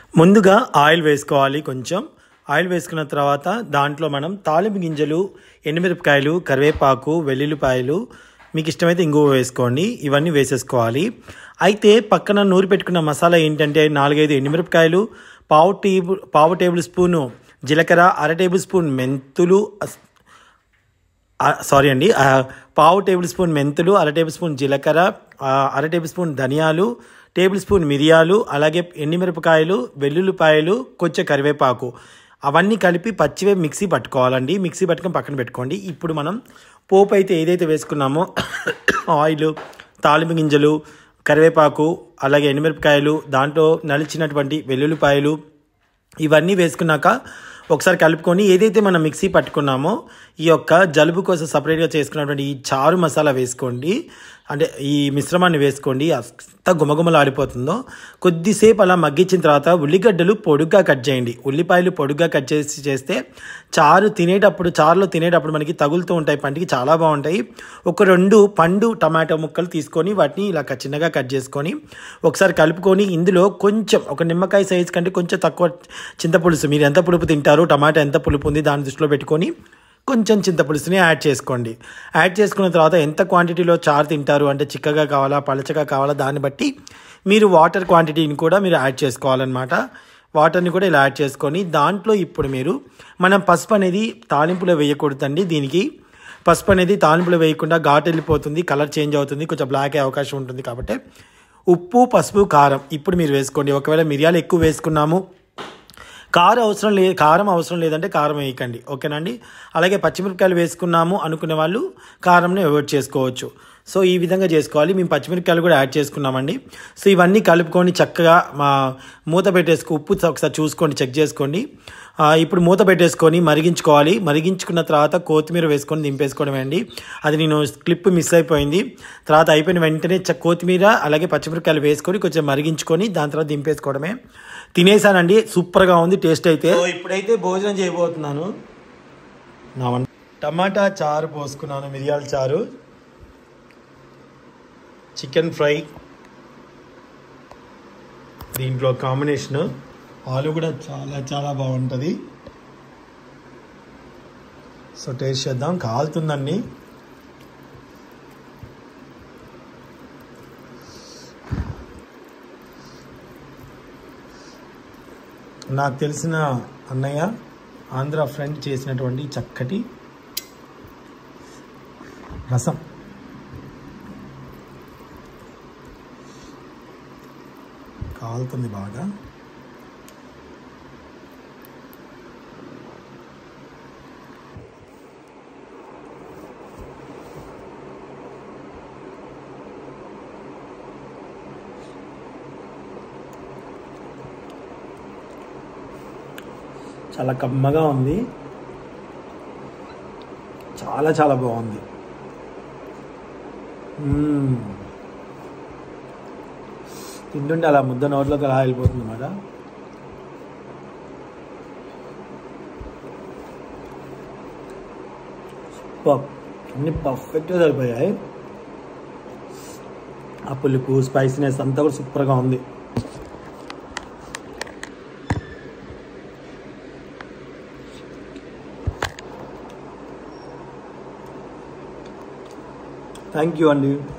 ముందుగా ఆయిల్ వేసుకోవాలి. కొంచెం ఆయిల్ వేసుకున్న తర్వాత దాంట్లో మనం తాలింపు గింజలు, ఎండుమిరపకాయలు, కరివేపాకు, వెల్లుల్లిపాయలు, మీకు ఇష్టమైతే ఇంగువ వేసుకోండి. ఇవన్నీ వేసేసుకోవాలి. అయితే పక్కన నూరి పెట్టుకున్న మసాలా ఏంటంటే 4-5 ఎండుమిరపకాయలు, పావు టేబుల్ స్పూను జీలకర్ర, అర టేబుల్ స్పూన్ మెంతులు, పావు టేబుల్ స్పూన్ మెంతులు, అర టేబుల్ స్పూన్ జీలకర్ర, అర టేబుల్ స్పూన్ ధనియాలు, టేబుల్ స్పూన్ మిరియాలు, అలాగే ఎండుమిరపకాయలు, వెల్లుల్లిపాయలు, కొంచెం కరివేపాకు, అవన్నీ కలిపి పచ్చివే మిక్సీ పట్టుకోవాలండి. మిక్సీ పట్టుకొని పక్కన పెట్టుకోండి. ఇప్పుడు మనం పోపు అయితే ఏదైతే వేసుకున్నామో ఆయిల్, తాలింపు గింజలు, కరివేపాకు, అలాగే ఎండుమిరపకాయలు, దాంట్లో నలిచినటువంటి వెల్లుల్లిపాయలు, ఇవన్నీ వేసుకున్నాక ఒకసారి కలుపుకొని ఏదైతే మనం మిక్సీ పట్టుకున్నామో ఈ యొక్క జలుబు కోసం సపరేట్గా చేసుకున్నటువంటి ఈ చారు మసాలా వేసుకోండి. అంటే ఈ మిశ్రమాన్ని వేసుకోండి. అంత గుమగుమలాడిపోతుందో కొద్దిసేపు అలా మగ్గించిన తర్వాత ఉల్లిగడ్డలు పొడుగ్గా కట్ చేయండి. ఉల్లిపాయలు పొడుగ్గా కట్ చేస్తే చారులో తినేటప్పుడు మనకి తగులుతూ ఉంటాయి, పంటికి చాలా బాగుంటాయి. ఒక 2 పండు టమాటో ముక్కలు తీసుకొని వాటిని ఇలా చిన్నగా కట్ చేసుకొని ఒకసారి కలుపుకొని ఇందులో కొంచెం ఒక నిమ్మకాయ సైజు కంటే కొంచెం తక్కువ చింతపులుసు, మీరు ఎంత పులుపు తింటారో, టమాటా ఎంత పులుపు ఉంది దాన్ని దృష్టిలో పెట్టుకొని కొంచెం చింతపులుసుని యాడ్ చేసుకోండి. యాడ్ చేసుకున్న తర్వాత ఎంత క్వాంటిటీలో చారు తింటారు, అంటే చిక్కగా కావాలా, పలచగా కావాలా, దాన్ని బట్టి మీరు వాటర్ క్వాంటిటీని కూడా మీరు యాడ్ చేసుకోవాలన్నమాట. వాటర్ని కూడా ఇలా యాడ్ చేసుకొని దాంట్లో ఇప్పుడు మనం పసుపు అనేది తాలింపులో వేయకూడదండి. దీనికి పసుపు అనేది తాలింపులో వేయకుండా ఘాటు వెళ్ళిపోతుంది, కలర్ చేంజ్ అవుతుంది, కొంచెం బ్లాక్ అయ్యే అవకాశం ఉంటుంది. కాబట్టి ఉప్పు, పసుపు, కారం ఇప్పుడు మీరు వేసుకోండి. ఒకవేళ మిరియాలు ఎక్కువ వేసుకున్నాము, కారం అవసరం లేదంటే కారం వేయకండి, ఓకేనండి. అలాగే పచ్చిమిరపకాయలు వేసుకున్నాము అనుకునే వాళ్ళు కారంని అవాయిడ్ చేసుకోవచ్చు. సో ఈ విధంగా చేసుకోవాలి. మేము పచ్చిమిరపకాయలు కూడా యాడ్ చేసుకున్నామండి. సో ఇవన్నీ కలుపుకొని చక్కగా మూత ఉప్పు ఒకసారి చూసుకోండి, చెక్ చేసుకోండి. ఇప్పుడు మూత పెట్టేసుకొని మరిగించుకోవాలి. మరిగించుకున్న తర్వాత కొత్తిమీర వేసుకొని దింపేసుకోవడమే అండి. అది నేను క్లిప్ మిస్ అయిపోయింది. తర్వాత అయిపోయిన వెంటనే కొత్తిమీర అలాగే పచ్చిమిరపకాయలు వేసుకొని కొంచెం మరిగించుకొని దాని తర్వాత దింపేసుకోవడమే. తినేసానండి, సూపర్గా ఉంది టేస్ట్ అయితే. ఇప్పుడైతే భోజనం చేయబోతున్నాను. టమాటా చారు పోసుకున్నాను, మిరియాల చారు, చికెన్ ఫ్రై, దీంట్లో కాంబినేషన్ ఆలు కూడా చాలా చాలా బాగుంటుంది. సో టేస్ట్ చేద్దాం. కాలుతుందండి. నాకు తెలిసిన అన్నయ్య ఆంధ్ర ఫ్రెండ్ చేసినటువంటి చక్కటి రసం. కాలుతుంది బాగా. చాలా కమ్మగా ఉంది, చాలా చాలా బాగుంది. తింటుంటే అలా ముద్ద నోట్లోకి అలా వెళ్ళిపోతుంది అన్నమాట. అన్నీ పర్ఫెక్ట్గా సరిపోయాయి. ఆ పులుపు, స్పైసీనెస్ అంతా కూడా సూపర్గా ఉంది. థ్యాంక్ యూ అండి.